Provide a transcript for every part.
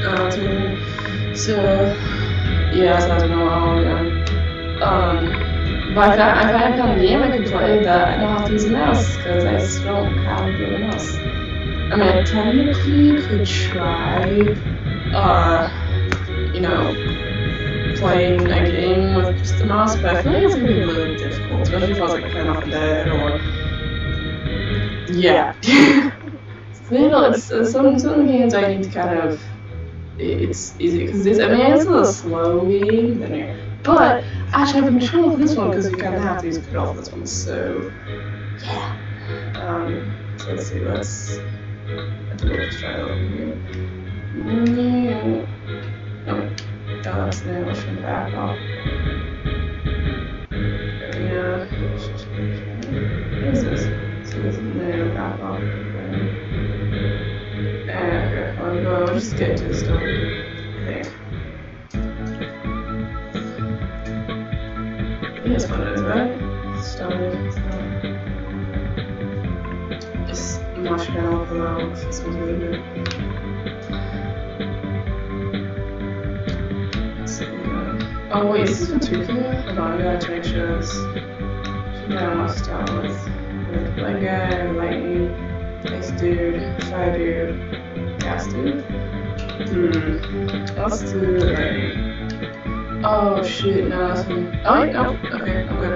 Too. So yeah, so I don't know how again. But if I found a game I could play that I don't have to use a mouse because I still don't have a good mouse. I mean, I technically could try, you know, playing a game with just a mouse, but I feel like it's gonna be a little difficult, especially if I was like playing off the dead or yeah. So, you know, it's some games I need to kind of it's easy because this I mean it's a little slow game, but actually I have control of this one because you kind of have to use control of this one. So yeah. So let's see. Let's try it over here. Oh, that's the motion back off. Yeah. What is this? So this is the back off. Okay, I'll just get to the story. Okay. Here's what it is, right? Story. Just mushing it all around. This one's really good. Oh wait, is this for Tuka? Hold on, I gotta make sure this. Yeah, I'll start with Light Guy, Lightning, Ice Dude, Fire Dude, Gas Dude. Let's do Lightning. Oh shit, no, that's one. Oh wait, no, okay, I'm good.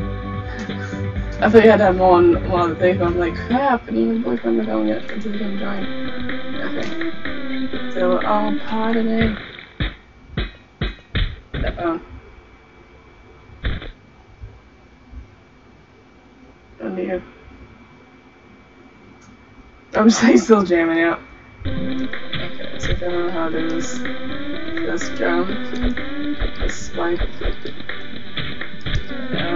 I thought you had to have one other thing, I'm like, crap, and even boyfriend are going yet until they join. Okay. So, oh, pardon me. Oh dear. I'm just like still jamming out. Okay, so if I don't know how to do this jump, this swipe. No.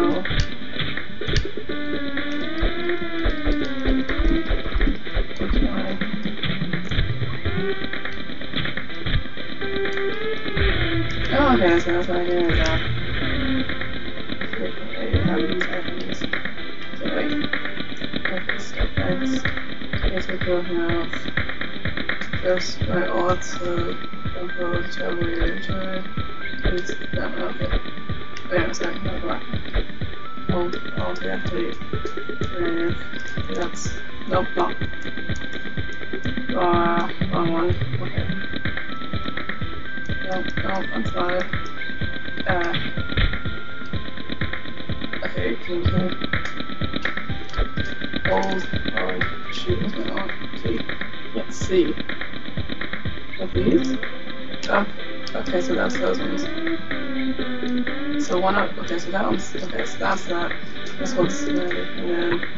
Oh, okay, so that's what I do is that. Okay, how do these items? So wait. Okay, step X. Guess I go now. First, my alt, so control, travel, try. Please, no, okay. Wait a second, no, go back. Alt, deactivate. That's. Nope, no. Wrong one. Okay. Nope, I'm fine. Okay, continue. Hold, shoot, what's going on? Okay, let's see. What these? Oh, okay, so that's those ones. So one up, okay, so that one's, okay, so that's that. This one's slowly, and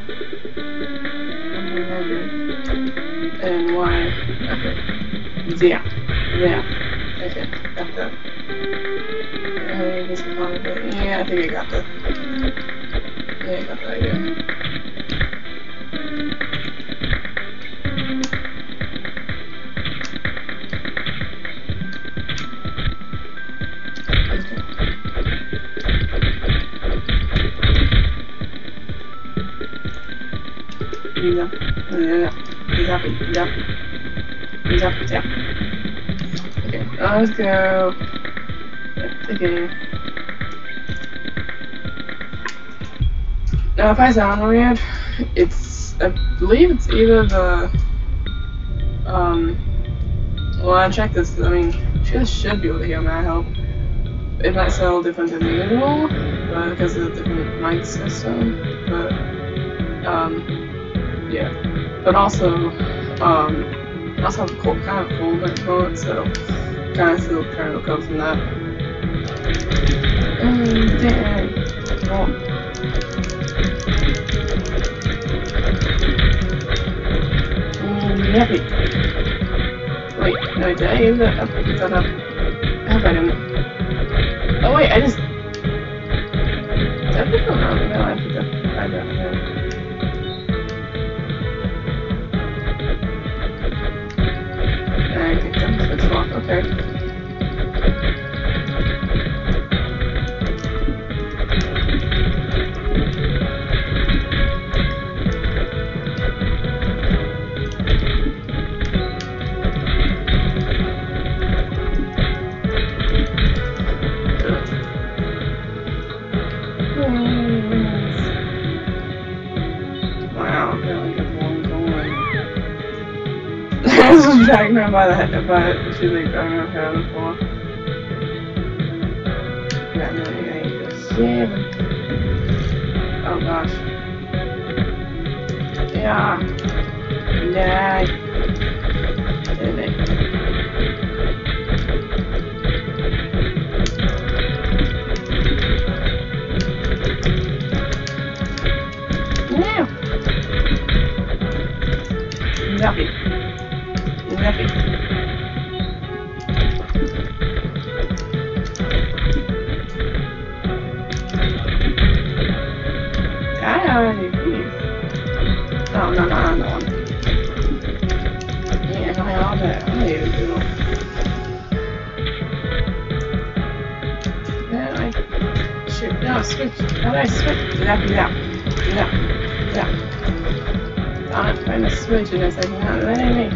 then, and Y, okay. Yeah. Okay, got that. This one, yeah, I think I got that. Yeah, I got the idea. Yeah. Okay, let's go. Okay. Now, if I sound weird, it's, I believe it's either the, well, I checked this, I mean, you guys should be able to hear me, I hope. It might sound different than usual, but because of the different mic system, but, yeah. But also, I also have a cold, kind of cold at the moment, so kind of still trying to recover from that. Damn. Well, Yippee. Wait, no, did I use that? I hope I didn't. Oh wait, I just... Did I put that on? No, I put that. I don't know. I think that's wrong, okay. dragging her by the head, but she's like throwing her hair on the floor. Yeah, no, yeah, you just shit. Oh gosh. Yeah. Yeah. Did it. Yeah. Yuppie. Yuppie. Oh, no, no, no. Yeah, no, all that. I need to do. Yeah, shoot, no, switch. How do I switch? Yeah. I'm trying to switch and it's like, not letting me.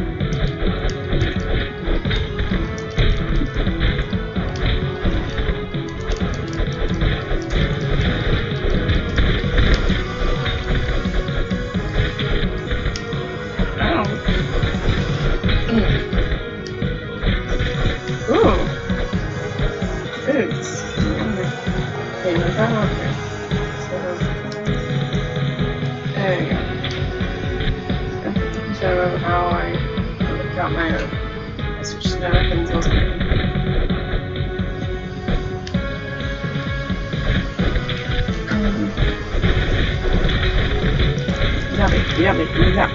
Yeah.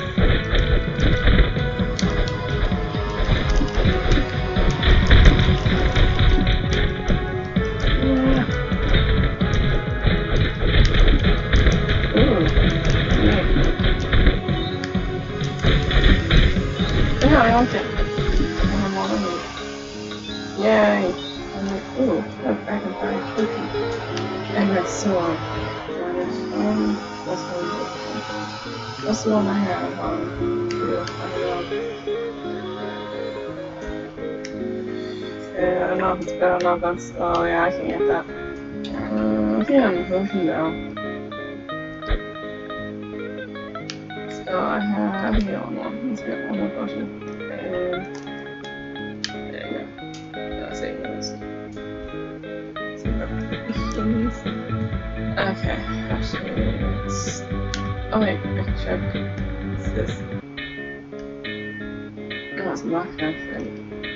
Yeah, I like it. Yay. I'm like, ooh, look, I can find a turkey. And my sword. That's the one I have. I don't know if it's better or not. That's, oh yeah, I can get that. Yeah, I'm pushing down. So I have the other one. Let's get one more potion. And there you go. That's it. Okay, actually, it's... Oh wait, I can check. What's this? Oh, it's black, I think.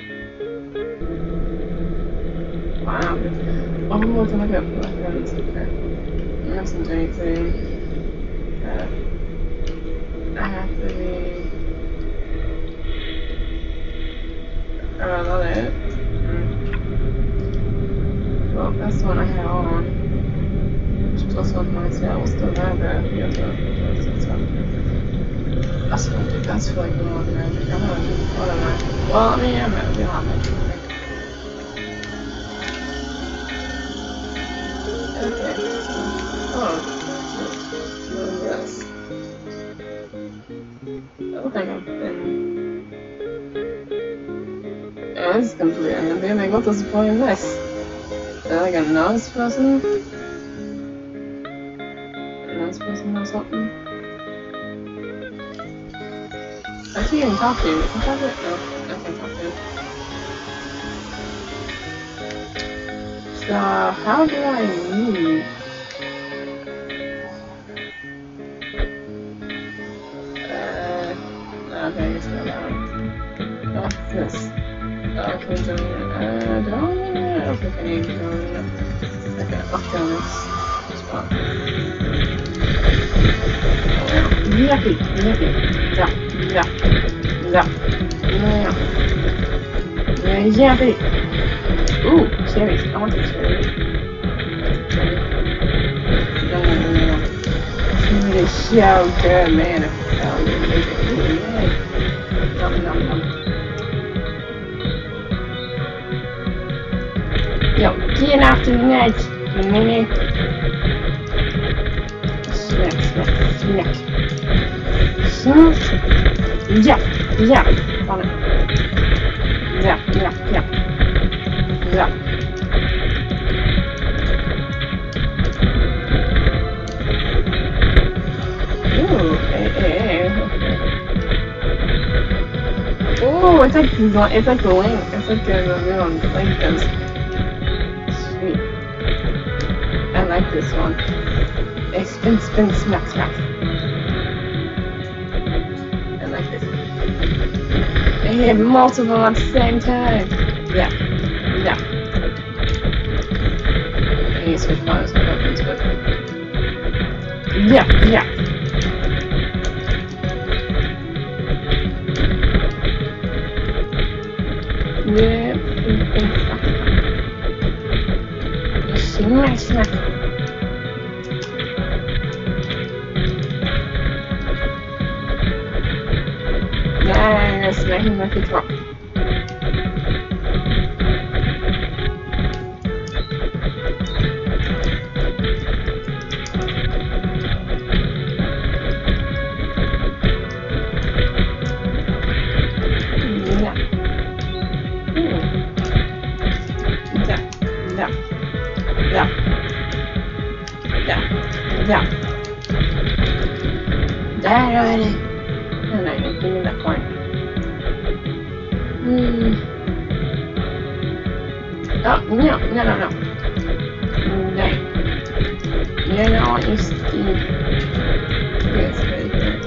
Wow. Oh, it's like a black ones. Okay. I'm not doing anything. I have to be... Oh, I love it. Well, that's the one I had on. Which was also on my sale. We'll still have that. Yeah, that's what I do. That's for like no other magic. I don't know. What am I? Well, I mean, yeah, we all have magic. Okay. Oh. What is this? I don't think I've been... Oh, this is completely random. Like, what was the point of this? Is that like a nose person? A nose person or something? I can't even talk to you. Can I talk to you? No, I can't talk to you. So, how do I move? Okay, I guess not that one. What's this? Okay, do I don't think I need to go in. Okay, I'll kill this spot. Yuppie. Yuppie. Ooh, cherries. I want the cherries. No. Give me this so good, man. Nom. Yo, get after the net, mini. Snack. Yeah. On it. Yeah. Ooh, hey. Ooh, Oh, it's like Link. It's like a little Link does. Sweet. I like this one. It's spin, spin, smack, smack. I like this. They hit multiple at the same time. Yeah. Yeah. I need to switch modes and weapons, but yeah, yeah. Yeah, smack, smack. Yeah, smack him like a truck. Yeah. Die already. No, no, no, give me that coin. Oh, no, no, no, no. No. You know what you Steve. Yes, very good.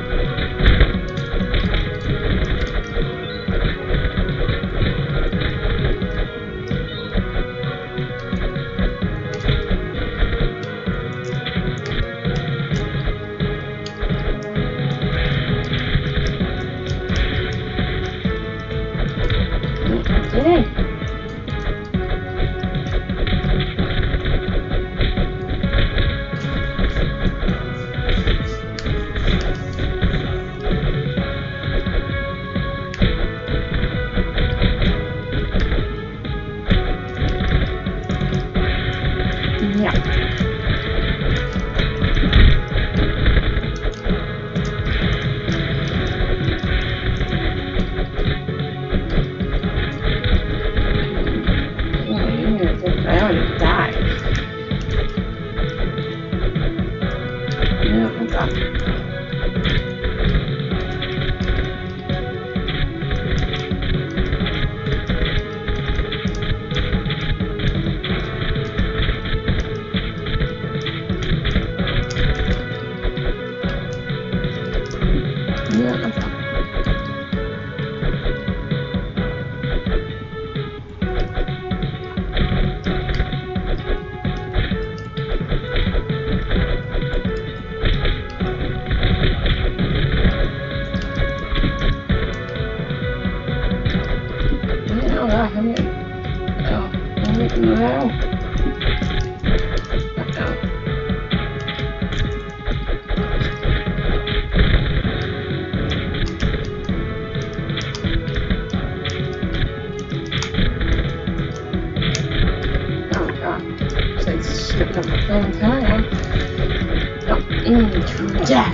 Jack.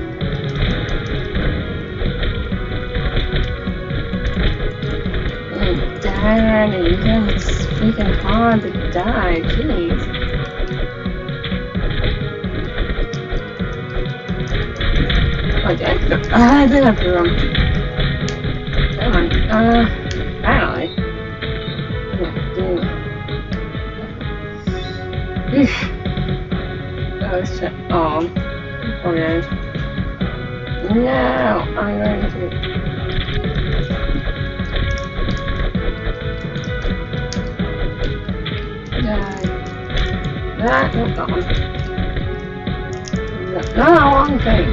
Dad, you guys, it's freaking hard to die, jeez. Oh, did I did have to run. Come on, finally. Yeah, dude. That was check. Oh, okay. No, I'm going to. That, no, that one. No, wrong thing.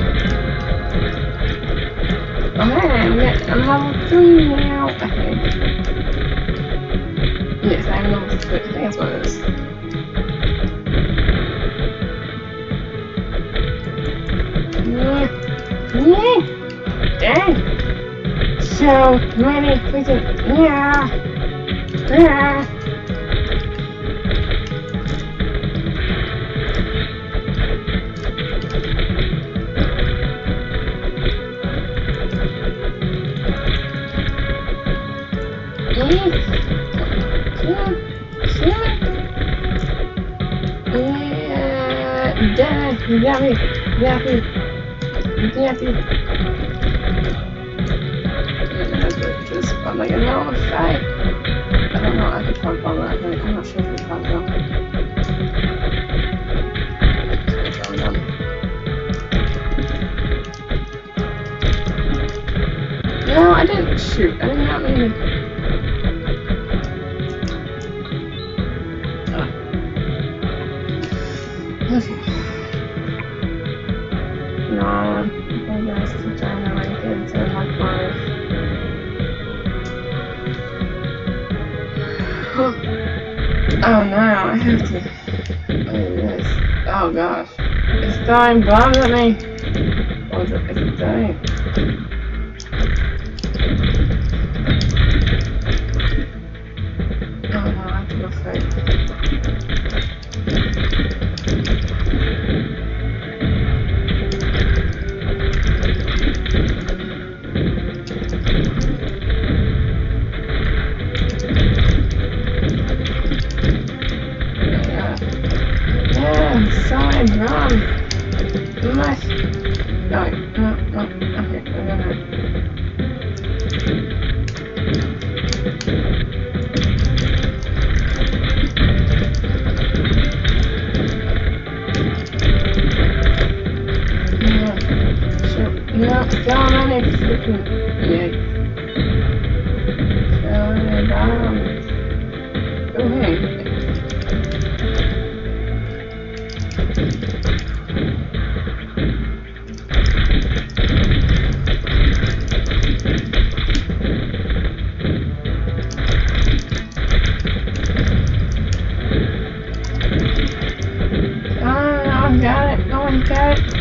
Oh man, I'm level 3 now, I think. Yes, I'm level 3. I think that's what it is. Dang! So many freaking. Yeah! Dad, you got me. You got me. You got me. glitches. I'm like, no, I'm fine. I don't know, I could talk about that. I'm not sure if we talked about that. No, I didn't shoot. I did not mean to. Okay. No, I guess I'm trying to like get into my life. Oh no, I have to. What is this? Oh gosh. It's throwing bombs at me. What is it? It's dying. Oh no, I have to go fight. Side run! Nice! No, okay, no, so many freaking yikes. So many bombs. Oh hey. Got it. No one got it.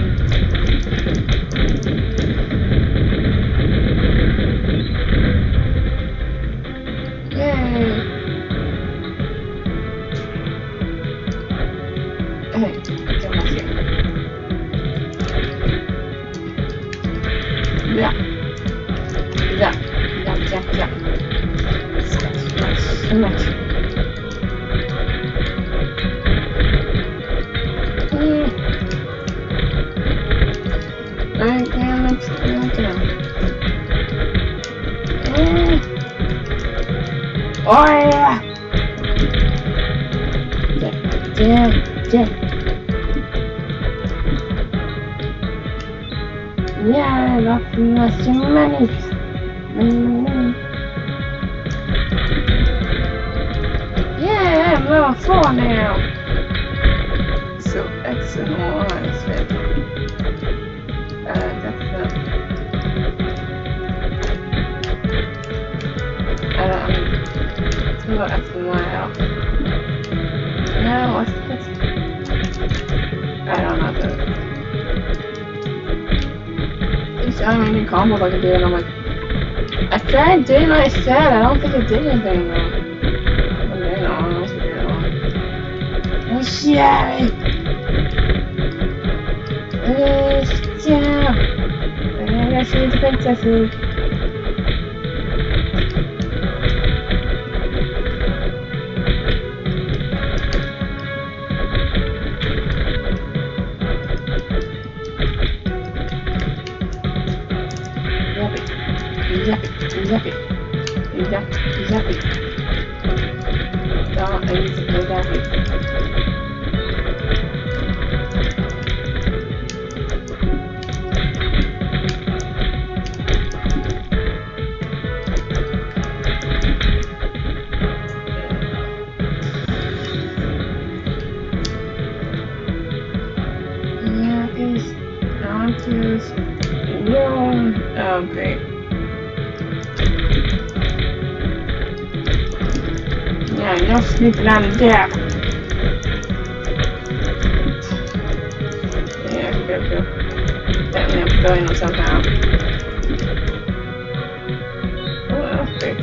Yay. Hey, get off here. Yeah. Much. Oh yeah! Yeah, that's money. Yeah, I'm level 4 now. So X and Y is fit. That's Let's go X and Y out. No, what's this? I don't know what He's telling me new combos I can do, and I'm like, I tried doing what I said, I don't think it did anything though. Okay, no, let's figure it out. Oh shit! I gotta see the princesses. Zap it. No, I need to go zap it. Oh, great. Yeah, no sneaking out of there. Yeah, go. Definitely I'm going on somehow. Oh, that's great.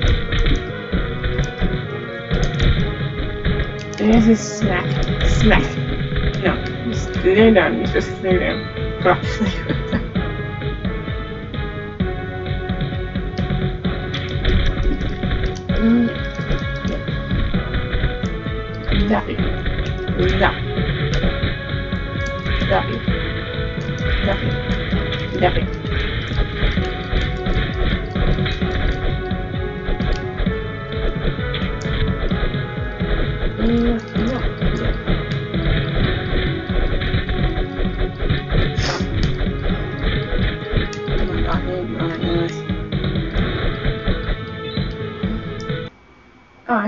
There's a snack. No, just lay down. You just lay down. Properly. Zappy.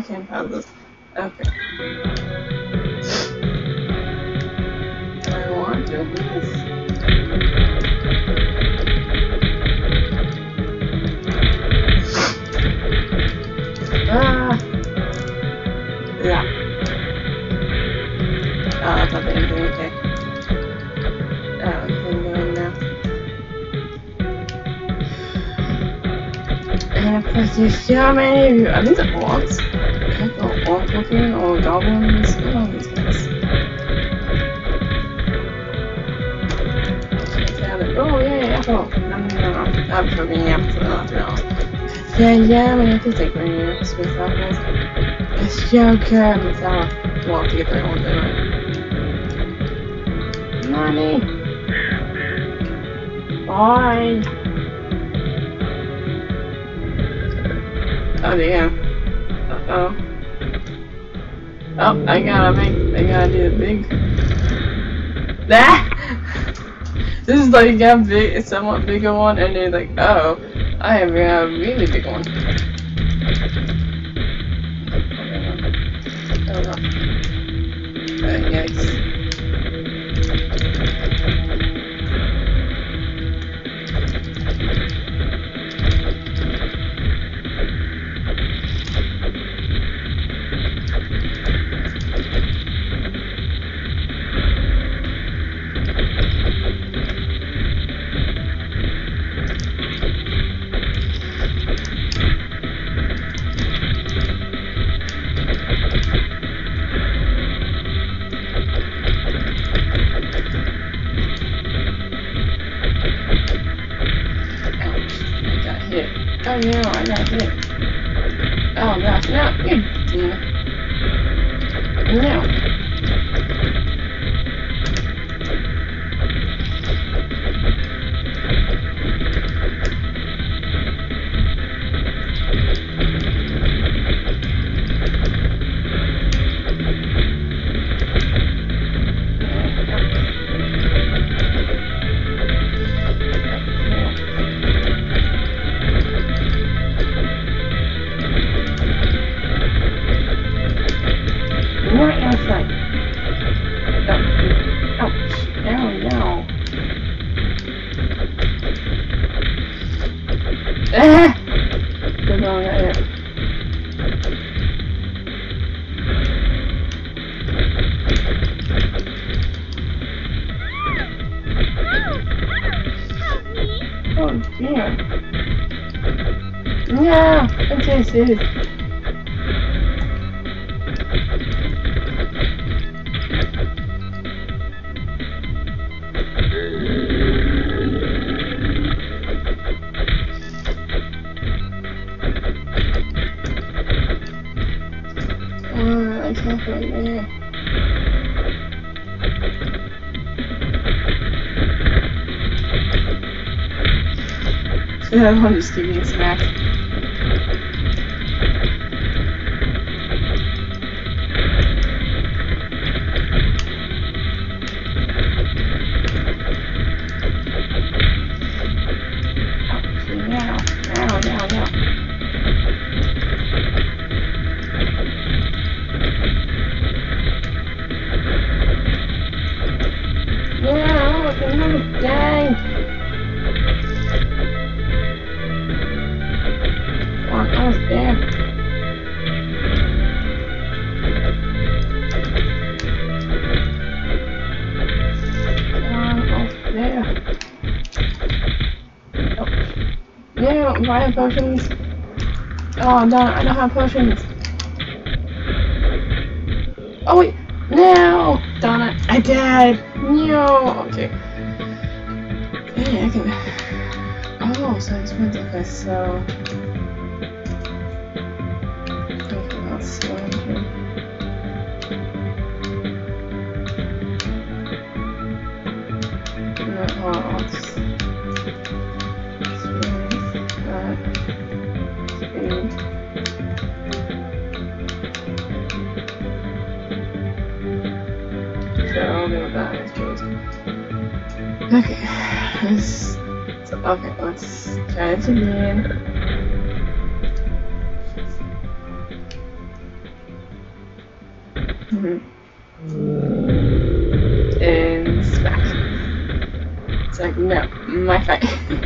can't pass this. Okay. I want to do this. Ah. Yeah. Oh, I thought they were doing okay. Oh, I'm doing now. And of course, there's so many of you. Are these orcs? Like orc looking or goblins? What are these guys? Oh, yeah, apple. No. I'm cooking apples and nothing else. Yeah, we have to take green apples with apples. It's so good with apples. We'll have to get that one anyway. Money! Bye! Oh, damn. Uh-oh. Oh, I gotta do the big. Ah! This is like a somewhat bigger one, and they're like, oh, I have a really big one. Oh no. Yikes. Oh no, I got hit. Oh gosh, no, no. Oh dear. No, this is. I can't go there. I'm just giving you snacks. Dang! Almost there. Almost there. Oh. Yeah, fire potions. Oh no, I don't have potions. Oh wait, no! Darn it, I died. No. Okay. Yeah, I can. Oh, so expensive. Okay, so. Okay, let's try it again. And smack. It's like, no, my fight.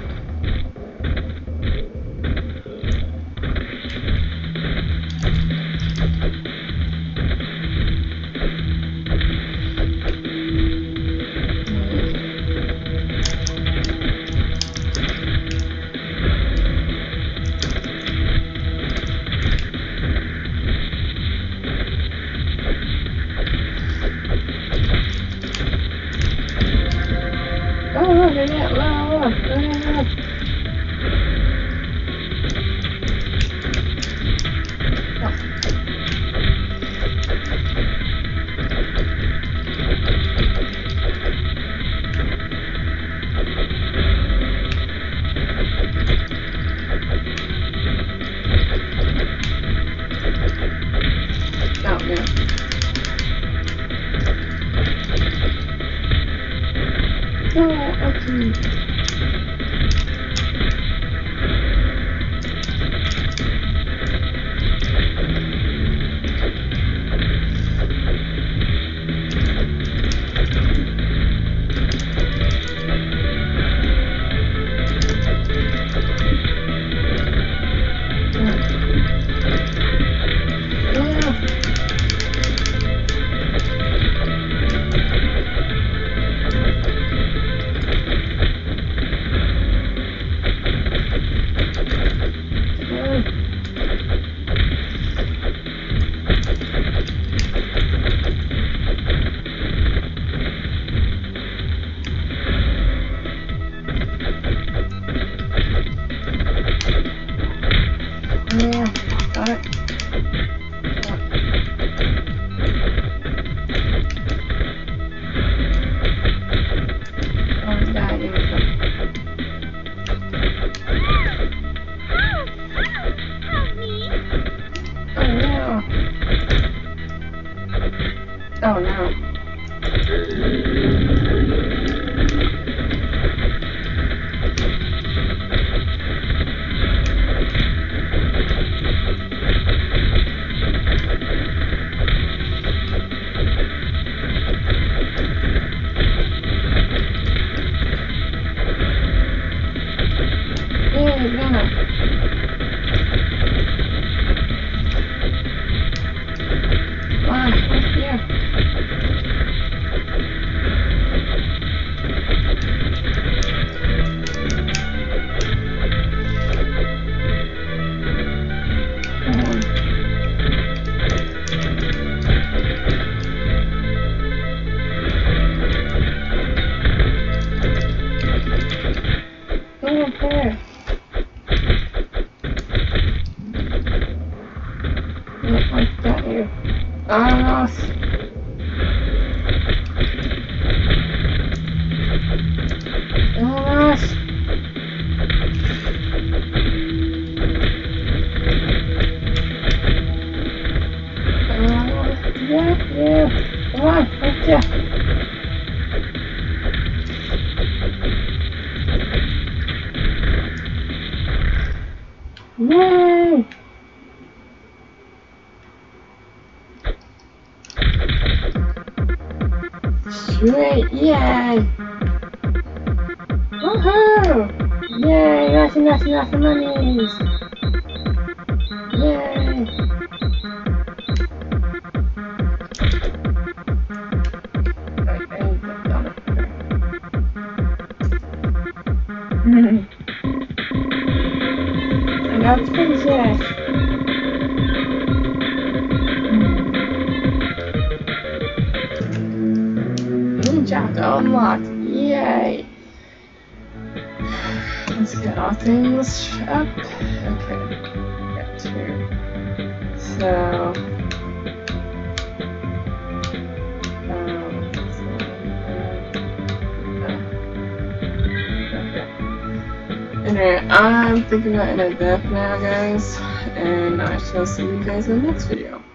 Oh no. Yay! Sweet, yay! Woohoo! Yay, lots and lots of monies! Yay! I got the princess! Chapter unlocked. Yay! Let's get our things up. Okay. Got 2. So anyway, I'm thinking about ending death now, guys, and I shall see you guys in the next video.